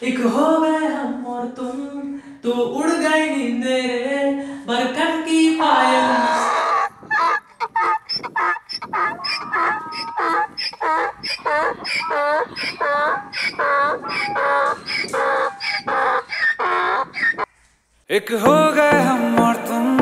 एक हो गए हम और तुम तो उड़ गई नींदे रे बरकन की पायल एक हो गए हम और तुम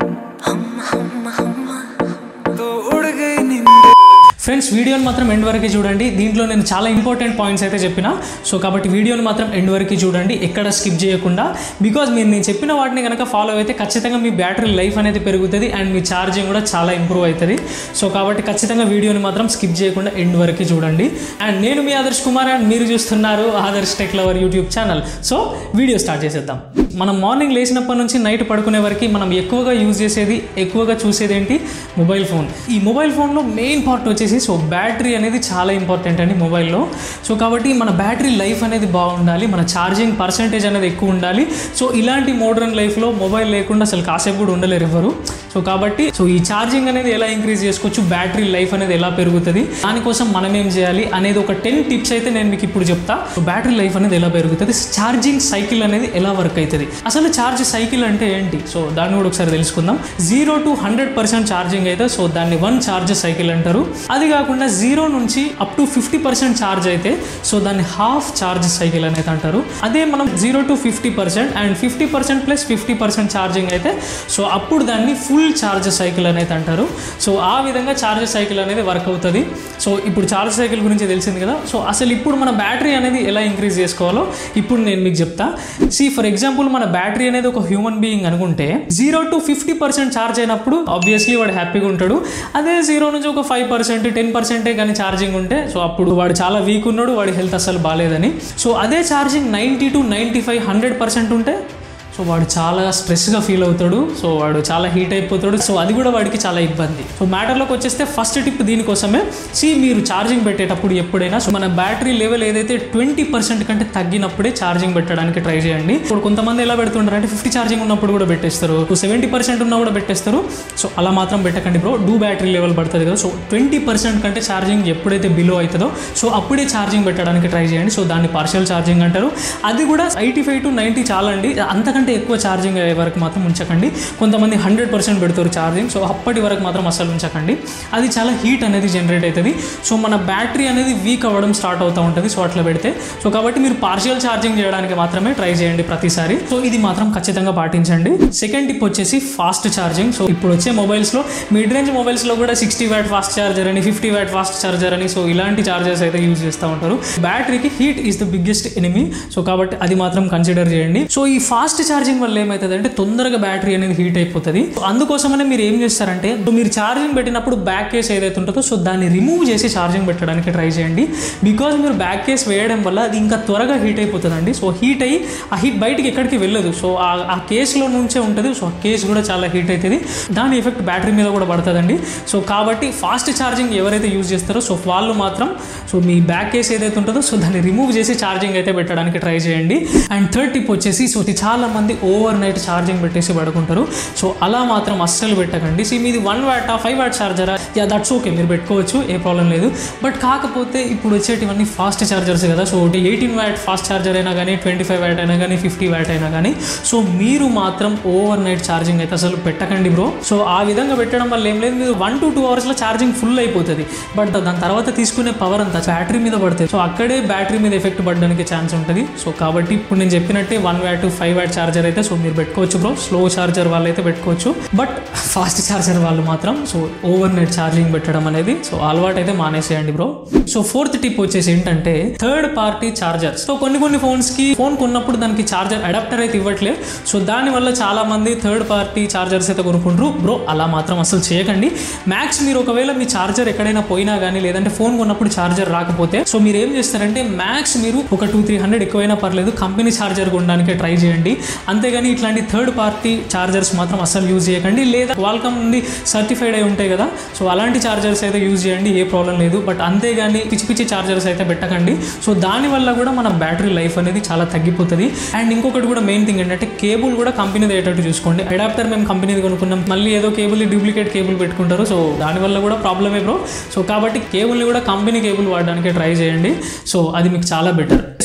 तो उड़ गई नींद। ఫ్రెండ్స్ వీడియోని మాత్రం ఎండ్ వరకు చూడండి. దీంట్లో నేను చాలా ఇంపార్టెంట్ పాయింట్స్ అయితే చెప్పిన. సో కాబట్టి వీడియోని మాత్రం ఎండ్ వరకు చూడండి, ఎక్కడ స్కిప్ చేయకుండా. బికాజ్ మీరు నేను చెప్పిన వాటిని కనుక ఫాలో అయితే ఖచ్చితంగా మీ బ్యాటరీ లైఫ్ అనేది పెరుగుతుంది అండ్ మీ ఛార్జింగ్ కూడా చాలా ఇంప్రూవ్ అవుతుంది. సో కాబట్టి ఖచ్చితంగా వీడియోని మాత్రం స్కిప్ చేయకుండా ఎండ్ వరకు చూడండి. అండ్ నేను మీ ఆదర్శ్ కుమార్ అండ్ మీరు చూస్తున్నారు Adarsh tech lover YouTube channel. So video start చేసేద్దాం. మనం మార్నింగ్ లేచినప్పటి నుంచి నైట్ పడుకునే వరకు మనం ఎక్కువగా యూజ్ చేసేది, ఎక్కువగా చూసేది ఏంటి? Mobile phone. ఈ మొబైల్ ఫోన్లో మెయిన్ పార్ట్ వచ్చేసి సో బ్యాటరీ అనేది చాలా ఇంపార్టెంట్ అండి మొబైల్లో. సో కాబట్టి మన బ్యాటరీ లైఫ్ అనేది బాగుండాలి, మన ఛార్జింగ్ పర్సెంటేజ్ అనేది ఎక్కువ ఉండాలి. సో ఇలాంటి మోడర్న్ లైఫ్లో మొబైల్ లేకుండా అసలు కాసేపు కూడా ఉండలేరు ఎవరు. సో కాబట్టి సో ఈ ఛార్జింగ్ అనేది ఎలా ఇంక్రీజ్ చేసుకోవచ్చు, బ్యాటరీ లైఫ్ అనేది ఎలా పెరుగుతుంది, దానికోసం మనం ఏం చేయాలి అనేది ఒక 10 టిప్స్ అయితే నేను మీకు ఇప్పుడు చెప్తా. సో బ్యాటరీ లైఫ్ అనేది ఎలా పెరుగుతుంది, ఛార్జింగ్ సైకిల్ అనేది ఎలా వర్క్ అవుతుంది, అసలు ఛార్జ్ సైకిల్ అంటే ఏంటి, సో దాన్ని కూడా ఒకసారి తెలుసుకుందాం. 0 to 100% ఛార్జింగ్ అయితే సో దాన్ని 1 ఛార్జ్ సైకిల్ అంటారు. అది కాకుండా 0 నుంచి అప్ టు 50% ఛార్జ్ అయితే సో దాన్ని హాఫ్ ఛార్జ్ సైకిల్ అనేది అంటారు. అదే మనం 0 to 50% అండ్ 50% ప్లస్ 50% ఛార్జింగ్ అయితే సో అప్పుడు దాన్ని ఫుల్ ఛార్జ్ సైకిల్ అనేది అంటారు. సో ఆ విధంగా ఛార్జ్ సైకిల్ అనేది వర్క్ అవుతుంది. సో ఇప్పుడు ఛార్జ్ సైకిల్ గురించి తెలిసింది కదా. సో అసలు ఇప్పుడు మన బ్యాటరీ అనేది ఎలా ఇంక్రీజ్ చేసుకోవాలో ఇప్పుడు నేను మీకు చెప్తా. ఫర్ ఎగ్జాంపుల్ మన బ్యాటరీ అనేది ఒక హ్యూమన్ బీయింగ్ అనుకుంటే 0 to 50% ఛార్జ్ అయినప్పుడు ఆబ్వియస్లీ వాడు హ్యాపీగా ఉంటాడు. అదే 0 నుంచి ఒక 5% 10% కానీ ఛార్జింగ్ ఉంటే సో అప్పుడు వాడు చాలా వీక్ ఉన్నాడు, వాడి హెల్త్ అసలు బాగాలేదని. సో అదే ఛార్జింగ్ 90 to 95 100% ఉంటే సో వాడు చాలా స్ట్రెస్గా ఫీల్ అవుతాడు, సో వాడు చాలా హీట్ అయిపోతాడు. సో అది కూడా వాడికి చాలా ఇబ్బంది. సో మ్యాటర్లోకి వచ్చేస్తే ఫస్ట్ టిప్ దీనికోసమే. మీరు ఛార్జింగ్ పెట్టేటప్పుడు ఎప్పుడైనా సో మన బ్యాటరీ లెవెల్ ఏదైతే 20% కంటే తగ్గినప్పుడే ఛార్జింగ్ పెట్టడానికి ట్రై చేయండి. ఇప్పుడు కొంతమంది ఎలా పెడుతుంటారు అంటే 50 ఛార్జింగ్ ఉన్నప్పుడు కూడా పెట్టేస్తారు, 70% ఉన్నా కూడా పెట్టేస్తారు. సో అలా మాత్రం పెట్టకండి బ్రో, బ్యాటరీ లెవెల్ పడుతుంది కదా. సో 20% కంటే ఛార్జింగ్ ఎప్పుడైతే బిలో అవుతుందో సో అప్పుడే ఛార్జింగ్ పెట్టడానికి ట్రై చేయండి. సో దాన్ని పార్షియల్ ఛార్జింగ్ అంటారు. అది కూడా 85 to 90 చాలండి, అంతకంటే ఎక్కువ ఛార్జింగ్ అయ్యే వరకు మాత్రం ఉంచకండి. కొంతమంది 100% పెడతారు ఛార్జింగ్, సో అప్పటి వరకు మాత్రం అసలు ఉంచకండి. అది చాలా హీట్ అనేది జనరేట్ అవుతుంది. సో మన బ్యాటరీ అనేది వీక్ అవ్వడం స్టార్ట్ అవుతూ ఉంటుంది సో అట్లా పెడితే. సో కాబట్టి మీరు పార్షియల్ ఛార్జింగ్ చేయడానికి మాత్రమే ట్రై చేయండి ప్రతిసారి. సో ఇది మాత్రం ఖచ్చితంగా పాటించండి. సెకండ్ టిప్ వచ్చేసి ఫాస్ట్ ఛార్జింగ్. సో ఇప్పుడు వచ్చే మొబైల్స్లో మిడ్ రేంజ్ మొబైల్స్లో కూడా 60 వాట్ ఫాస్ట్ ఛార్జర్ అని 50 వాట్ ఫాస్ట్ ఛార్జర్ అని సో ఇలాంటి ఛార్జర్స్ అయితే యూజ్ చేస్తూ ఉంటారు. బ్యాటరీకి heat is the biggest enemy. So కాబట్టి అది మాత్రం కన్సిడర్ చేయండి. సో ఈ ఫాస్ట్ ఛార్జింగ్ వల్ల ఏమవుతుంది అంటే తొందరగా బ్యాటరీ అనేది హీట్ అయిపోతుంది. అందుకోసమనే మీరు ఏం చేస్తారంటే మీరు ఛార్జింగ్ పెట్టినప్పుడు బ్యాక్ కేస్ ఏదైతే ఉంటుందో సో దాన్ని రిమూవ్ చేసి ఛార్జింగ్ పెట్టడానికి ట్రై చేయండి. బికాజ్ మీరు బ్యాక్ కేస్ వేయడం వల్ల అది ఇంకా త్వరగా హీట్ అయిపోతుందండి. సో హీట్ అయ్యి ఆ హీట్ బయటికి ఎక్కడికి వెళ్ళదు, సో ఆ కేసులో నుంచే ఉంటుంది. సో ఆ కేసు కూడా చాలా హీట్ అవుతుంది, దాని ఎఫెక్ట్ బ్యాటరీ మీద కూడా పడుతుందండి. సో కాబట్టి ఫాస్ట్ ఛార్జింగ్ ఎవరైతే యూజ్ చేస్తారో సో వాళ్ళు మాత్రం సో మీ బ్యాక్ కేస్ ఏదైతే ఉంటుందో సో దాన్ని రిమూవ్ చేసి ఛార్జింగ్ అయితే పెట్టడానికి ట్రై చేయండి. అండ్ థర్డ్ టిప్ వచ్చేసి సో చాలా మంది ఓవర్ నైట్ ఛార్జింగ్ పెట్టేసి పడుకుంటారు. సో అలా మాత్రం అస్సలు పెట్టకండి. మీది 1 వాట్ 5 వాట్ ఛార్జరా, దట్స్ ఓకే, మీరు పెట్టుకోవచ్చు, ఏ ప్రాబ్లం లేదు. బట్ కాకపోతే ఇప్పుడు వచ్చేటివన్నీ ఫాస్ట్ ఛార్జర్స్ కదా. సో 18 వాట్ ఫాస్ట్ ఛార్జర్ అయినా కానీ 25 వాట్ అయినా కానీ 50 వాట్ అయినా కానీ సో మీరు మాత్రం ఓవర్ నైట్ ఛార్జింగ్ అయితే అసలు పెట్టకండి బ్రో. సో ఆ విధంగా పెట్టడం వల్ల ఏం లేదు, మీరు 1 to 2 అవర్స్లో ఛార్జింగ్ ఫుల్ అయిపోతుంది. బట్ దాని తర్వాత తీసుకునే పవర్ అంతా బ్యాటరీ మీద పడుతుంది. సో అక్కడే బ్యాటరీ మీద ఎఫెక్ట్ పడడానికి ఛాన్స్ ఉంటుంది. సో కాబట్టి ఇప్పుడు నేను చెప్పినట్టే 1 వాట్ 5 వాట్ ఛార్జర్ అయితే సో మీరు పెట్టుకోవచ్చు బ్రో. స్లో ఛార్జర్ వాళ్ళు అయితే పెట్టుకోవచ్చు, బట్ ఫాస్ట్ ఛార్జర్ వాళ్ళు మాత్రం సో ఓవర్ నైట్ ఛార్జింగ్ పెట్టడం అనేది సో అలవాటు అయితే మానేసేయండి బ్రో. సో ఫోర్త్ టిప్ వచ్చేసి ఏంటంటే థర్డ్ పార్టీ ఛార్జర్స్. సో కొన్ని ఫోన్స్కి ఫోన్ కొన్నప్పుడు దానికి ఛార్జర్ అడాప్టర్ అయితే ఇవ్వట్లేదు. సో దానివల్ల చాలా మంది థర్డ్ పార్టీ ఛార్జర్స్ అయితే కొనుక్కుంటారు బ్రో. అలా మాత్రం అసలు చేయకండి. మ్యాక్స్ మీరు ఒకవేళ మీ ఛార్జర్ ఎక్కడైనా పోయినా కానీ లేదంటే ఫోన్ కొన్నప్పుడు ఛార్జర్ రాకపోతే సో మీరు ఏం చేస్తారంటే మ్యాక్స్ మీరు ఒక 200-300 ఎక్కువైనా పర్లేదు కంపెనీ ఛార్జర్ కొనడానికి ట్రై చేయండి. అంతేగాని ఇట్లాంటి థర్డ్ పార్టీ ఛార్జర్స్ మాత్రం అసలు యూజ్ చేయకండి. లేదా క్వాల్కామ్ నుండి సర్టిఫైడ్ అయి ఉంటాయి కదా సో అలాంటి ఛార్జర్స్ అయితే యూజ్ చేయండి, ఏ ప్రాబ్లం లేదు. బట్ అంతేగాని పిచ్చి ఛార్జర్స్ అయితే పెట్టకండి. సో దానివల్ల కూడా మన బ్యాటరీ లైఫ్ అనేది చాలా తగ్గిపోతుంది. అండ్ ఇంకొకటి కూడా మెయిన్ థింగ్ ఏంటంటే కేబుల్ కూడా కంపెనీది అయ్యేటట్టు చూసుకోండి. అడాప్టర్ మేము కంపెనీది కొనుక్కున్నాం, మళ్ళీ ఏదో కేబుల్ డూప్లికేట్ కేబుల్ పెట్టుకుంటారు. సో దానివల్ల కూడా ప్రాబ్లమే బ్రో. సో కాబట్టి కేబుల్ని కూడా కంపెనీ కేబుల్ వాడడానికి ట్రై చేయండి. సో అది మీకు చాలా బెటర్.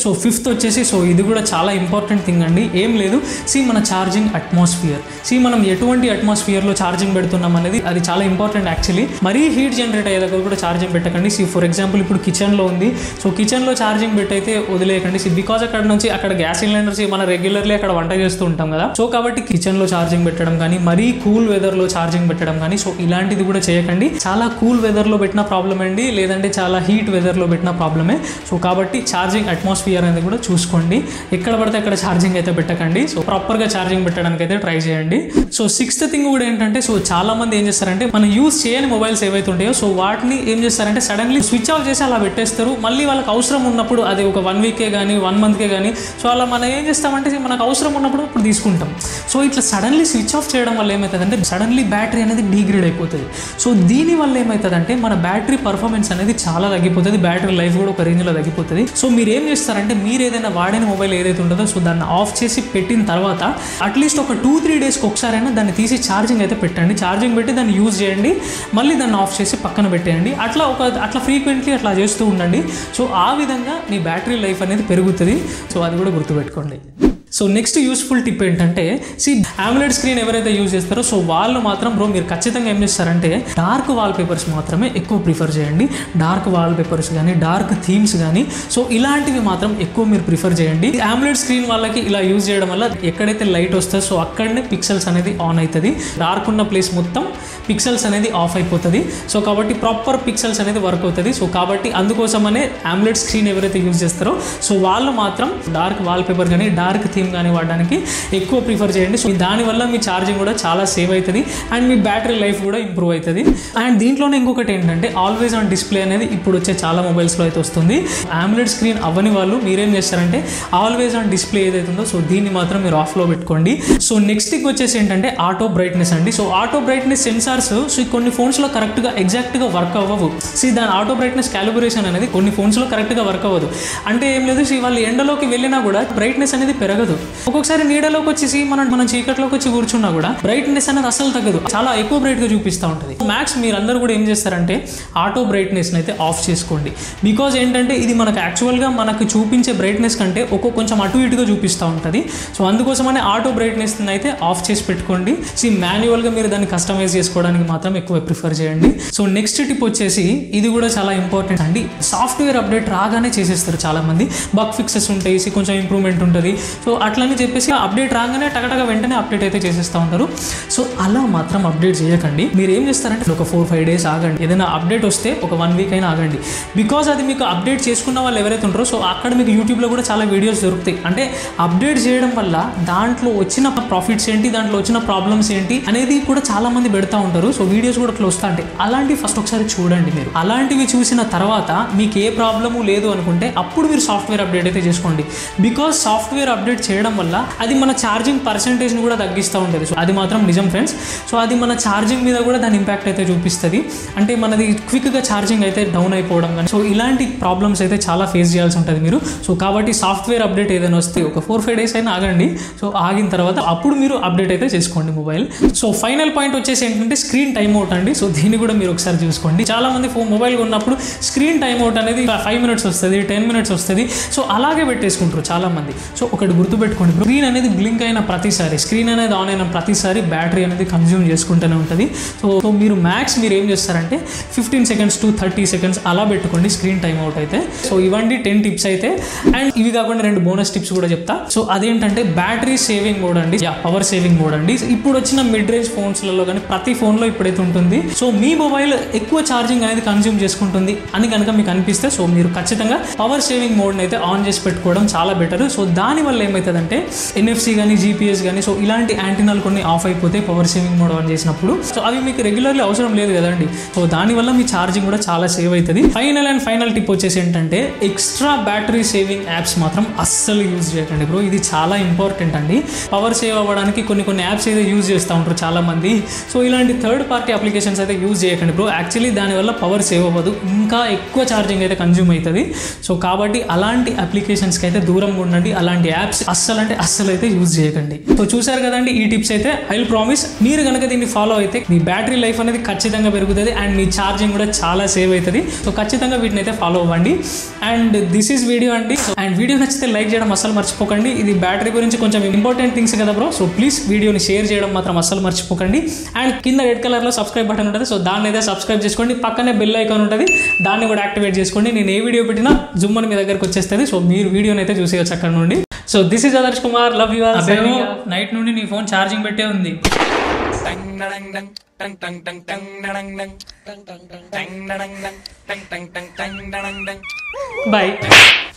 సో ఫిఫ్త్ వచ్చేసి సో ఇది కూడా చాలా ఇంపార్టెంట్ థింగ్ అండి. ఏం లేదు, మన ఛార్జింగ్ అట్మాస్ఫియర్. మనం ఎటువంటి అట్మాస్ఫియర్లో ఛార్జింగ్ పెడుతున్నాం అనేది అది చాలా ఇంపార్టెంట్ యాక్చువల్లీ. మరీ హీట్ జనరేట్ అయ్యే దగ్గర కూడా ఛార్జింగ్ పెట్టకండి. ఫర్ ఎగ్జాంపుల్ ఇప్పుడు కిచెన్లో ఉంది, సో కిచెన్లో ఛార్జింగ్ పెట్టయితే వదిలేయకండి. బికాజ్ అక్కడ నుంచి అక్కడ గ్యాస్ సిలిండర్స్ మనం రెగ్యులర్లీ అక్కడ వంట చేస్తూ ఉంటాం కదా, సో కాబట్టి కిచెన్లో ఛార్జింగ్ పెట్టడం కానీ, మరీ కూల్ వెదర్లో ఛార్జింగ్ పెట్టడం కానీ, సో ఇలాంటిది కూడా చేయకండి. చాలా కూల్ వెదర్లో పెట్టిన ప్రాబ్లం అండి, లేదంటే చాలా హీట్ వెదర్లో పెట్టిన ప్రాబ్లమే. సో కాబట్టి ఛార్జింగ్ అట్మాస్ఫియర్ అనేది కూడా చూసుకోండి. ఎక్కడ పడితే అక్కడ ఛార్జింగ్ అయితే పెట్టకండి. సో ప్రాపర్గా ఛార్జింగ్ పెట్టడానికి అయితే ట్రై చేయండి. సో సిక్స్త్ థింగ్ కూడా ఏంటంటే, సో చాలా మంది ఏం చేస్తారంటే మనం యూజ్ చేయని మొబైల్స్ ఏవైతే ఉంటాయో సో వాటిని ఏం చేస్తారంటే సడన్లీ స్విచ్ ఆఫ్ చేసి అలా పెట్టేస్తారు. మళ్ళీ వాళ్ళకి అవసరం ఉన్నప్పుడు, అది ఒక 1 వీకే కానీ 1 మంత్కే కానీ, సో అలా మనం ఏం చేస్తామంటే మనకు అవసరం ఉన్నప్పుడు ఇప్పుడు తీసుకుంటాం. సో ఇట్లా సడన్లీ స్విచ్ ఆఫ్ చేయడం వల్ల ఏమవుతుందంటే సడన్లీ బ్యాటరీ అనేది డిగ్రేడ్ అయిపోతుంది. సో దీనివల్ల ఏమవుతుందంటే మన బ్యాటరీ పర్ఫార్మెన్స్ అనేది చాలా తగ్గిపోతుంది, బ్యాటరీ లైఫ్ కూడా ఒక రేంజ్లో తగ్గిపోతుంది. సో మీరు ఏం చేస్తారంటే మీరు ఏదైనా వాడిన మొబైల్ ఏదైతే ఉంటుందో సో దాన్ని ఆఫ్ చేసి పెట్టిన తర్వాత అట్లీస్ట్ ఒక 2-3 డేస్కి ఒకసారైనా దాన్ని తీసి ఛార్జింగ్ అయితే పెట్టండి. ఛార్జింగ్ పెట్టి దాన్ని యూజ్ చేయండి, మళ్ళీ దాన్ని ఆఫ్ చేసి పక్కన పెట్టేయండి. అట్లా ఫ్రీక్వెంట్లీ అట్లా చేస్తూ ఉండండి. సో ఆ విధంగా మీ బ్యాటరీ లైఫ్ అనేది పెరుగుతుంది. సో అది కూడా గుర్తుపెట్టుకోండి. సో నెక్స్ట్ యూస్ఫుల్ టిప్ ఏంటంటే, AMOLED స్క్రీన్ ఎవరైతే యూజ్ చేస్తారో సో వాళ్ళు మాత్రం మీరు ఖచ్చితంగా ఏం చేస్తారంటే డార్క్ వాల్పేపర్స్ మాత్రమే ఎక్కువ ప్రిఫర్ చేయండి. డార్క్ వాల్పేపర్స్ కానీ, డార్క్ థీమ్స్ కానీ, సో ఇలాంటివి మాత్రం ఎక్కువ మీరు ప్రిఫర్ చేయండి. AMOLED స్క్రీన్ వాళ్ళకి ఇలా యూజ్ చేయడం వల్ల ఎక్కడైతే లైట్ వస్తుందో సో అక్కడనే పిక్సెల్స్ అనేది ఆన్ అవుతుంది, డార్క్ ఉన్న ప్లేస్ మొత్తం పిక్సెల్స్ అనేది ఆఫ్ అయిపోతుంది. సో కాబట్టి ప్రాపర్ పిక్సెల్స్ అనేది వర్క్ అవుతుంది. సో కాబట్టి అందుకోసమనే AMOLED స్క్రీన్ ఎవరైతే యూజ్ చేస్తారో సో వాళ్ళు మాత్రం డార్క్ వాల్పేపర్ కానీ, డార్క్ థీమ్ కానీ వాడడానికి ఎక్కువ ప్రిఫర్ చేయండి. సో దానివల్ల మీ ఛార్జింగ్ కూడా చాలా సేవ్ అవుతుంది అండ్ మీ బ్యాటరీ లైఫ్ కూడా ఇంప్రూవ్ అవుతుంది. అండ్ దీంట్లోనే ఇంకొకటి ఏంటంటే ఆల్వేస్ ఆన్ డిస్ప్లే అనేది ఇప్పుడు వచ్చే చాలా మొబైల్స్లో అయితే వస్తుంది. AMOLED స్క్రీన్ అవ్వని వాళ్ళు మీరేం చేస్తారంటే ఆల్వేస్ ఆన్ డిస్ప్లే ఏదైతే ఉందో సో దీన్ని మాత్రం మీరు ఆఫ్లో పెట్టుకోండి. సో నెక్స్ట్ వచ్చేసి ఏంటంటే ఆటో బ్రైట్నెస్ అండి. So auto brightness sensors so కొన్ని ఫోన్స్లో కరెక్ట్గా ఎగ్జాక్ట్గా వర్క్ అవ్వవు. దాని ఆటో బ్రైట్నెస్ క్యాలిబ్రేషన్ అనేది కొన్ని ఫోన్స్లో కరెక్ట్గా వర్క్ అవ్వదు. అంటే ఏం లేదు, వాళ్ళు ఎండలోకి వెళ్ళినా కూడా బ్రైట్నెస్ అనేది పెరగదు. ఒక్కొక్కసారి నీడలోకి వచ్చేసి మనం చీకట్లోకి వచ్చి కూర్చున్నా కూడా బ్రైట్నెస్ అనేది అసలు తగ్గదు, చాలా ఎక్కువ బ్రైట్గా చూపిస్తూ ఉంటుంది. మ్యాక్స్ మీరందరూ కూడా ఏం చేస్తారంటే ఆటో బ్రైట్నెస్ని అయితే ఆఫ్ చేసుకోండి. బికాజ్ ఏంటంటే ఇది మనకు యాక్చువల్గా మనకు చూపించే బ్రైట్నెస్ కంటే కొంచెం అటు ఇటుగా చూపిస్తూ ఉంటుంది. సో అందుకోసమనే ఆటో బ్రైట్నెస్ని అయితే ఆఫ్ చేసి పెట్టుకోండి. మాన్యువల్గా మీరు దాన్ని కస్టమైజ్ చేసుకోవడానికి మాత్రం ఎక్కువ ప్రిఫర్ చేయండి. సో నెక్స్ట్ టిప్ వచ్చేసి ఇది కూడా చాలా ఇంపార్టెంట్ అండి. సాఫ్ట్వేర్ అప్డేట్ రాగానే చేసేస్తారు చాలా మంది, బగ్ ఫిక్సెస్ ఉంటాయి, కొంచెం ఇంప్రూవ్మెంట్ ఉంటుంది. సో అట్లని చెప్పేసి అప్డేట్ రాగానే టగటగా వెంటనే అప్డేట్ అయితే చేసేస్తూ ఉంటారు. సో అలా మాత్రం అప్డేట్ చేయకండి. మీరు ఏం చేస్తారంటే ఒక 4-5 డేస్ ఆగండి. ఏదైనా అప్డేట్ వస్తే ఒక 1 వీక్ అయినా ఆగండి. బికాజ్ అది మీకు అప్డేట్ చేసుకున్న వాళ్ళు ఎవరైతే ఉంటారో సో అక్కడ మీకు యూట్యూబ్లో కూడా చాలా వీడియోస్ దొరుకుతాయి. అంటే అప్డేట్ చేయడం వల్ల దాంట్లో వచ్చిన ప్రాఫిట్స్ ఏంటి, దాంట్లో వచ్చిన ప్రాబ్లమ్స్ ఏంటి అనేది కూడా చాలా మంది పెడతా ఉంటారు. సో వీడియోస్ కూడా అట్లా వస్తూ ఉంటాయి. అలాంటివి ఫస్ట్ ఒకసారి చూడండి. మీరు అలాంటివి చూసిన తర్వాత మీకు ఏ ప్రాబ్లము లేదు అనుకుంటే అప్పుడు మీరు సాఫ్ట్వేర్ అప్డేట్ అయితే చేసుకోండి. బికాజ్ సాఫ్ట్వేర్ అప్డేట్ చేయడం వల్ల అది మన ఛార్జింగ్ పర్సెంటేజ్ని కూడా తగ్గిస్తూ ఉంటుంది. సో అది మాత్రం నిజం ఫ్రెండ్స్. సో అది మన ఛార్జింగ్ మీద కూడా దాని ఇంపాక్ట్ అయితే చూపిస్తుంది. అంటే మనది క్విక్గా ఛార్జింగ్ అయితే డౌన్ అయిపోవడం కానీ సో ఇలాంటి ప్రాబ్లమ్స్ అయితే చాలా ఫేస్ చేయాల్సి ఉంటుంది మీరు. సో కాబట్టి సాఫ్ట్వేర్ అప్డేట్ ఏదైనా వస్తే ఒక 4-5 డేస్ అయినా ఆగండి. సో ఆగిన తర్వాత అప్పుడు మీరు అప్డేట్ అయితే చేసుకోండి మొబైల్. సో ఫైనల్ పాయింట్ వచ్చేసి ఏంటంటే స్క్రీన్ టైమ్ అవుట్ అండి. సో దీన్ని కూడా మీరు ఒకసారి చూసుకోండి. చాలా మంది మొబైల్ ఉన్నప్పుడు స్క్రీన్ టైమ్ అవుట్ అనేది 5 మినిట్స్ వస్తుంది, 10 మినిట్స్ వస్తుంది. సో అలాగే పెట్టేసుకుంటారు చాలా మంది. సో ఒకటి గుర్తుపెట్టుకోండి, స్క్రీన్ అనేది బ్లింక్ అయిన ప్రతిసారి, స్క్రీన్ అనేది ఆన్ అయిన ప్రతిసారి బ్యాటరీ అనేది కన్జ్యూమ్ చేసుకుంటూనే ఉంటుంది. సో మీరు మ్యాక్స్ మీరు ఏం చేస్తారంటే 15 seconds to 30 seconds అలా పెట్టుకోండి స్క్రీన్ టైమ్ అవుట్ అయితే. సో ఇవ్వండి 10 టిప్స్ అయితే. అండ్ ఇవి కాకుండా 2 బోనస్ టిప్స్ కూడా చెప్తా. సో అదేంటంటే బ్యాటరీ సేవింగ్ మోడ్ అండి, పవర్ సేవింగ్ మోడ్ అండి. ఇప్పుడు వచ్చిన మిడ్ రేంజ్ ఫోన్స్లలో కానీ ప్రతి ఫోన్లో ఇప్పుడైతే ఉంటుంది. సో మీ మొబైల్ ఎక్కువ ఛార్జింగ్ అనేది కన్జ్యూమ్ చేసుకుంటుంది అని కనుక మీకు అనిపిస్తే సో మీరు ఖచ్చితంగా పవర్ సేవింగ్ మోడ్ని అయితే ఆన్ చేసి పెట్టుకోవడం చాలా బెటర్. సో దానివల్ల ఏమవుతుందంటే NFC కానీ GPS కానీ సో ఇలాంటి యాంటీనాలు కొన్ని ఆఫ్ అయిపోతే పవర్ సేవింగ్ మోడ్ ఆన్ చేసినప్పుడు సో అవి మీకు రెగ్యులర్లీ అవసరం లేదు కదండి. సో దానివల్ల మీ ఛార్జింగ్ కూడా చాలా సేవ్ అవుతుంది. ఫైనల్ టిప్ వచ్చేసి ఏంటంటే ఎక్స్ట్రా బ్యాటరీ సేవింగ్ యాప్స్ మాత్రం అస్సలు యూజ్ చేయకండి బ్రో. ఇది చాలా ఇంపార్టెంట్ అండి. పవర్ సేవ్ అవ్వడానికి కొన్ని యాప్స్ అయితే యూజ్ చేస్తూ ఉంటారు చాలా మంది. సో ఇలాంటి థర్డ్ పార్టీ అప్లికేషన్స్ అయితే యూజ్ చేయకండి బ్రో. యాక్చువల్లీ దానివల్ల పవర్ సేవ్ అవ్వదు, ఇంకా ఎక్కువ ఛార్జింగ్ అయితే కన్జ్యూమ్ అవుతుంది. సో కాబట్టి అలాంటి అప్లికేషన్స్కి అయితే దూరంగా ఉండండి. అలాంటి యాప్స్ అస్సలు అయితే యూజ్ చేయకండి. సో చూసారు కదండి ఈ టిప్స్ అయితే. ఐ విల్ ప్రామిస్ మీరు కనుక దీన్ని ఫాలో అయితే మీ బ్యాటరీ లైఫ్ అనేది ఖచ్చితంగా పెరుగుతుంది అండ్ మీ ఛార్జింగ్ కూడా చాలా సేవ్ అవుతుంది. సో ఖచ్చితంగా వీటిని అయితే ఫాలో అవ్వండి. అండ్ దిస్ ఈజ్ వీడియో అండి. అండ్ వీడియో నచ్చితే లైక్ చేయడం అస్సలు మర్చిపోకండి. ఇది బ్యాటరీ గురించి కొంచెం ఇంపార్టెంట్ థింగ్స్ కదా బ్రో. సో ప్లీజ్ వీడియోని షేర్ చేయడం మాత్రం అస్సలు మర్చిపోకండి. అండ్ కింద రెడ్ కలర్లో సబ్స్క్రైబ్ బటన్ ఉంటుంది. సో దాన్ని అయితే సబ్స్క్రైబ్ చేసుకోండి. పక్కనే బెల్ ఐకాన్ ఉంటుంది, దాన్ని కూడా యాక్టివేట్ చేసుకోండి. నేను ఏ వీడియో పెట్టినా జుమ్ అని మీ దగ్గరకు వచ్చేస్తుంది. సో మీరు వీడియోని అయితే చూసేయచ్చు అక్కడ నుండి. So this is Adarsh Kumar, love you all. Night నుండి నీ ఫోన్ ఛార్జింగ్ పెట్టే ఉంది. బాయ్.